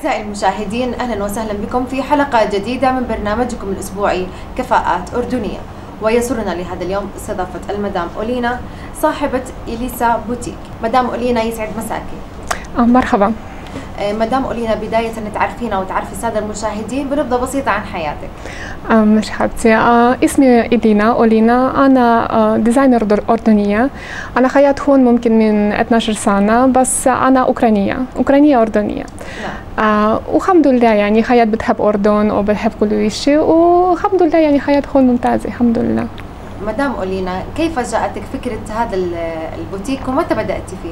أعزائي المشاهدين، أهلا وسهلا بكم في حلقة جديدة من برنامجكم الأسبوعي كفاءات أردنية. ويسرنا لهذا اليوم استضافة المدام أولينا صاحبة إليسا بوتيك. مدام أولينا يسعد مساكي. مرحبا. مدام أولينا، بداية تعرفينا وتعرفي السادة المشاهدين بنبذة بسيطة عن حياتك. مرحبتي. اسمي أولينا، أنا ديزاينر أردنية. أنا خياط هون ممكن من 12 سنة، بس أنا أوكرانية أردنية. والحمد لله يعني خياط بتحب أردن وبتحب كل شيء، والحمد لله يعني خياط هون ممتازة الحمد لله. مدام أولينا، كيف جاءتك فكرة هذا البوتيك ومتى بدأتي فيه؟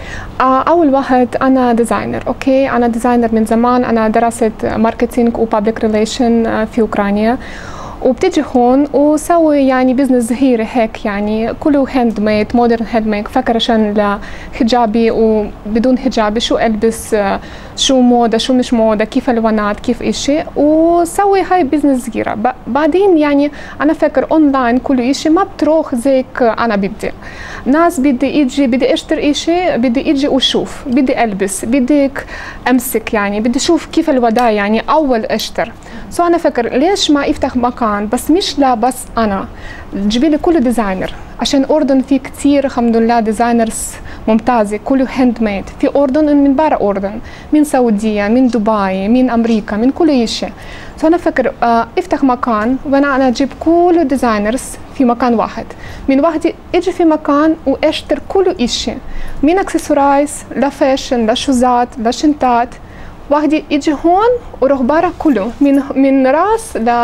أول واحد أنا ديزاينر، أوكي. أنا ديزاينر من زمان. أنا درست ماركتينج وبابليك ريليشن في أوكرانيا، وبتجي هون وسوي يعني بزنس صغير هيك، يعني كله هاند ميد، مودرن هاند ميد، فكرشن لحجابي وبدون حجابي، شو ألبس، شو موضة شو مش موضة، كيف الوانات، كيف إشي، وسوي هاي بزنس صغيرة. بعدين يعني أنا فكر أونلاين كل إشي ما بتروح زيك. أنا بدي ناس، بدي اشتري إشي، بدي اجي وشوف، بدي ألبس، بديك أمسك، يعني بدي شوف كيف الوضع، يعني أول اشتر. أنا فكر ليش ما افتح مكان بس مش لا بس أنا جيبي لي كل ديزاينر، عشان أردن في كتير الحمد لله ديزاينرز ممتازة، كله هاند ميد في أردن، من برا أردن، من سعودية، من دبي، من أمريكا، من كل شيء. أنا فكر افتح مكان وأنا أجيب كل ديزاينرز في مكان واحد، من وحدي اجي في مكان واشتر كل إشي، من اكسسورايز لفاشن لشوزات لشنطات، واحدة يجي هون وروح برا كله من راس ل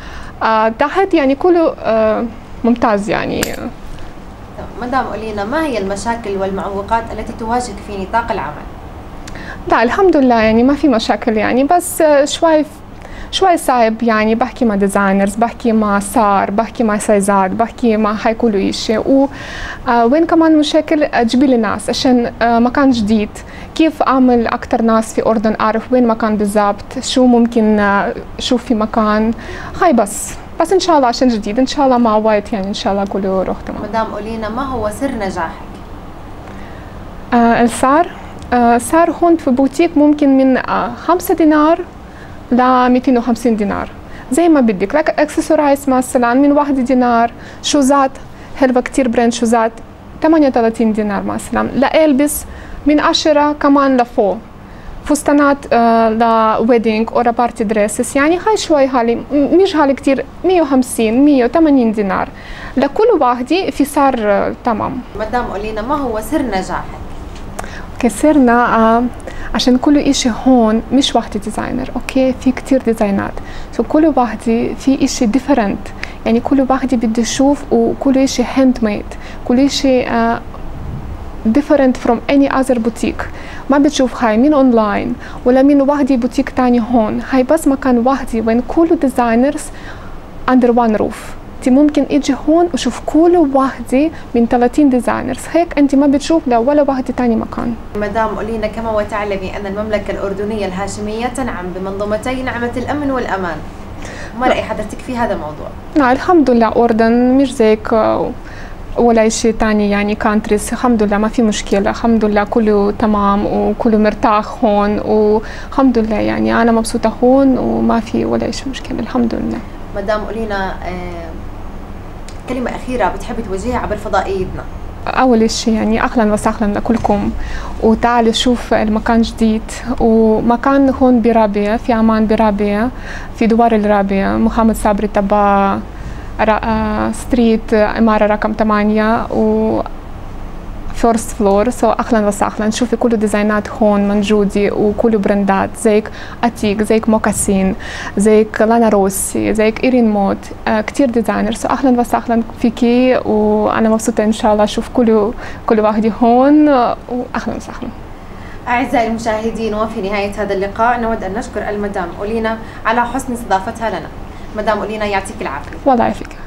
تحت، يعني كله ممتاز يعني. مدام أولينا، ما هي المشاكل والمعوقات التي تواجهك في نطاق العمل؟ لا الحمد لله يعني ما في مشاكل، يعني بس شوي صعب، يعني بحكي مع ديزاينرز، بحكي مع صار، بحكي مع سايزات، بحكي مع هاي كل إشي. وين كمان مشاكل تجيبي لي ناس عشان مكان جديد، كيف أعمل أكتر ناس في أردن، أعرف وين مكان بالضبط، شو ممكن شوف في مكان هاي. بس إن شاء الله عشان جديد، إن شاء الله مع وقت يعني إن شاء الله كله يروح تمام. مدام أولينا، ما هو سر نجاحك؟ صار هون في بوتيك ممكن من 5 دينار ل 250 دينار زي ما بدك. لك اكسسورايز مثلا من 1 دينار، شوزات حلوة كتير براند شوزات 38 دينار مثلا، لا البس من 10 كمان لفوق، فستانات لويدنج أو بارتي دريسز، يعني هاي شوي هالي مش هالي كتير، 150 180 دينار لكل واحدة في صار تمام. مدام أولينا، ما هو سر نجاحك؟ كسرنا عشان كل إشي هون مش واحدة ديزاينر، أوكي، في كتير ديزاينات، كل واحدة في إشي ديفرنت، يعني كل واحدة بدي أشوف، وكل إشي هاند ميد، كل إشي different from any other boutique. ما بتشوف هاي من أونلاين ولا من واحدة بوتيك تاني هون، هاي بس مكان واحدة وين كل ديزاينرز under one roof. انت ممكن اجي هون وشوف كل واحدة من 30 ديزاينرز، هيك انت ما بتشوف لا ولا واحدة تاني مكان. مدام أولينا، كما وتعلمي أن المملكة الأردنية الهاشمية تنعم بمنظومتي نعمة الأمن والأمان، ما رأي حضرتك في هذا الموضوع؟ نعم الحمد لله أردن مش زيك ولا شيء تاني، يعني كانتريز الحمد لله ما في مشكلة، الحمد لله كله تمام وكله مرتاح هون، والحمد لله يعني أنا مبسوطة هون وما في ولا شيء مشكلة الحمد لله. مدام أولينا، كلمة أخيرة بتحبي توجهيها عبر فضائيتنا؟ أول شيء يعني أهلا وسهلا لكلكم، وتعالوا شوف المكان جديد، ومكان هون برابية في عمان، برابية في دوار الرابية، محمد صابري تبع ستريت عمارة رقم 8 و فورست فلور. أهلا وسهلا، شوفي كل ديزاينات هون موجودة وكل براندات زيك أتيك، زيك موكاسين، زيك لانا روسي، زيك إيرين مود، كتير ديزاينر. أهلا وسهلا فيكي، وأنا مبسوطة إن شاء الله أشوف كل واحدة هون، وأهلا وسهلا. أعزائي المشاهدين، وفي نهاية هذا اللقاء نود أن نشكر المدام أولينا على حسن استضافتها لنا. مدام أولينا، يعطيك العافية. والله يعافيك.